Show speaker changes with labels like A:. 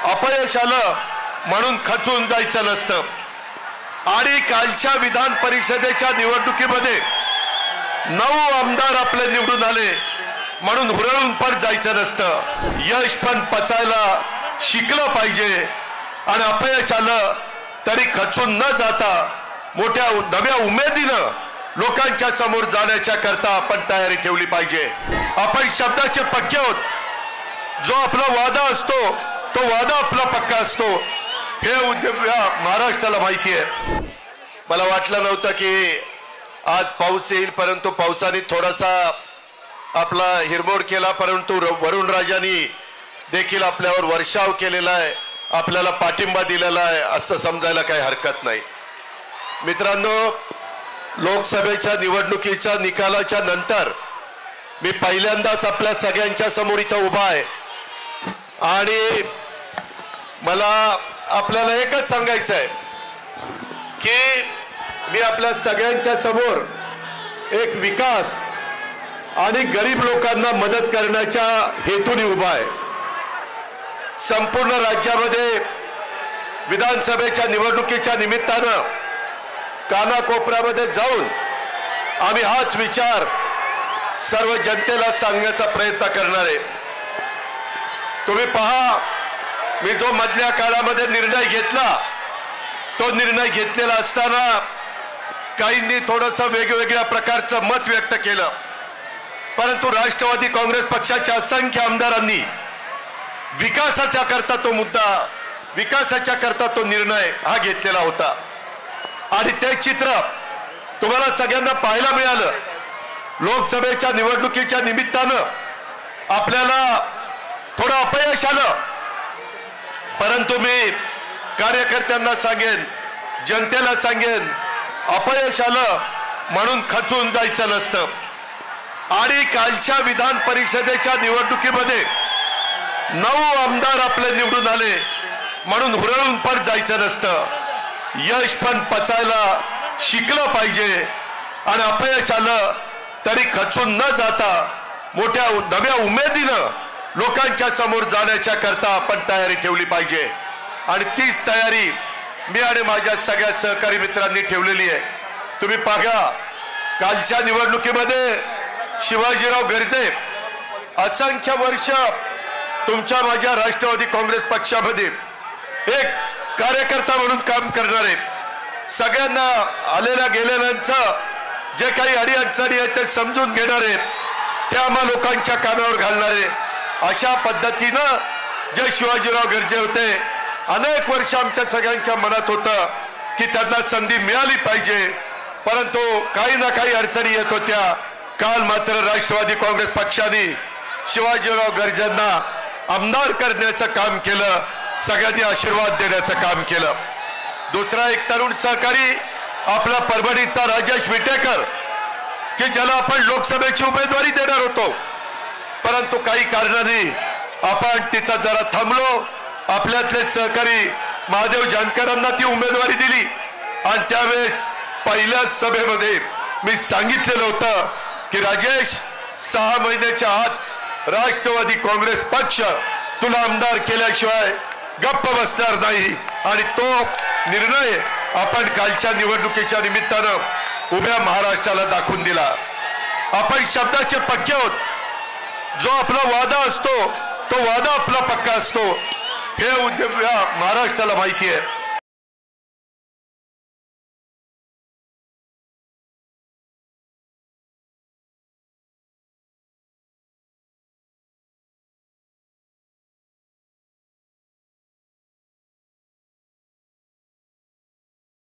A: अपयश आलं म्हणून खचून जायचं नसतं आणि कालच्या विधान परिषदेच्या निवडणुकीमध्ये 9 आमदार आपले निवडून आले म्हणून हुरळून पण जायचं नसतं। यश पण पचायला शिकलं पाहिजे आणि अपयश आलं तरी खचून न जाता मोठ्या नव्या उमेदीनं लोकांच्या समोर जाण्याच्या करता आपण तयारी ठेवली पाहिजे। आपण शब्दाचे पक्के आहोत। जो आपला वादा असतो तो वादा आपला पक्का असतो हे महाराष्ट्राला माहिती आहे। मला वाटलं नव्हतं की आज पाऊस येईल परंतु पावसाने थोडासा आपला हिरमोड केला परंतु वरुण राजांनी देखील आपल्यावर वर्षाव केलेला आहे, आपल्याला पाठिंबा दिलेला आहे असं समजायला काही हरकत नाही। मित्रांनो, लोकसभेच्या निवडणुकीच्या निकालाच्या नंतर मी पहिल्यांदाच आपल्या सगळ्यांच्या समोर इथं उभा आहे आणि मला आपल्याला एकच सांगायचं आहे की मी आपल्या सगळ्यांच्या समोर एक विकास आणि गरीब लोकांना मदत करण्याच्या हेतूने उभा आहे। संपूर्ण राज्यामध्ये विधानसभेच्या निवडणुकीच्या निमित्तानं कानाकोपऱ्यामध्ये जाऊन आम्ही हाच विचार सर्व जनतेला सांगण्याचा प्रयत्न करणार आहे। तुम्ही पहा, मी जो मधल्या काळामध्ये निर्णय घेतला तो निर्णय घेतलेला असताना काहींनी थोडंसं वेगवेगळ्या प्रकारचं मत व्यक्त केलं, परंतु राष्ट्रवादी काँग्रेस पक्षाच्या असंख्य आमदारांनी विकासाच्या करता तो मुद्दा, विकासाच्या करता तो निर्णय हा घेतलेला होता आणि ते चित्र तुम्हाला सगळ्यांना पाहायला मिळालं। लोकसभेच्या निवडणुकीच्या निमित्तानं आपल्याला थोडं अपयश आलं, परंतु मी कार्यकर्त्यांना सांगेन, जनतेला सांगेन, अपयश आलं म्हणून खचून जायचं नसतं आणि कालच्या विधान परिषदेच्या निवडणुकीमध्ये 9 आमदार आपले निवडून आले म्हणून हुरळून पण जायचं नसतं। यश पण पचायला शिकलं पाहिजे आणि अपयश आलं तरी खचून न जाता मोठ्या नव्या उमेदीनं लोकांच्या समोर जाण्याच्या करता आपण तयारी ठेवली पाहिजे आणि तीच तयारी मी आणि माझ्या सगळ्या सहकारी मित्रांनी ठेवलेली आहे। तुम्ही पाहा, कालच्या निवडणुकीमध्ये शिवाजीराव गर्जे असंख्य वर्ष तुमच्या माझ्या राष्ट्रवादी काँग्रेस पक्षामध्ये एक कार्यकर्ता म्हणून काम करणारे, सगळ्यांना आलेल्या गेलेल्यांचं जे काही अडीअडचणी आहेत ते समजून घेणारे, ते आम्हा लोकांच्या कानावर घालणारे, अशा पद्धतीनं जे शिवाजीराव गर्जे होते, अनेक वर्ष आमच्या सगळ्यांच्या मनात होतं की त्यांना संधी मिळाली पाहिजे, परंतु काही ना काही अडचणी येत होत्या। काल मात्र राष्ट्रवादी काँग्रेस पक्षाने शिवाजीराव गर्जेंना आमदार करण्याचं काम केलं, सगळ्यांनी आशीर्वाद देण्याचं काम केलं। दुसरा एक तरुण सहकारी आपला परभणीचा राजेश विटेकर की ज्याला आपण लोकसभेची उमेदवारी देणार होतो, परंतु काही कारणाने आपण तिथं जरा थांबलो। आपल्यातले सहकारी महादेव जानकरांना ती उमेदवारी दिली आणि त्यावेळेस पहिल्या सभेमध्ये मी सांगितलेलं होतं की राजेश, 6 महिन्याच्या आत राष्ट्रवादी काँग्रेस पक्ष तुला आमदार केल्याशिवाय गप्प बसणार नाही आणि तो निर्णय आपण कालच्या निवडणुकीच्या निमित्तानं उभ्या महाराष्ट्राला दाखवून दिला। आपण शब्दाचे पक्के आहोत। जो आपला वादा असतो तो वादा आपला पक्का असतो हे महाराष्ट्राला माहिती आहे।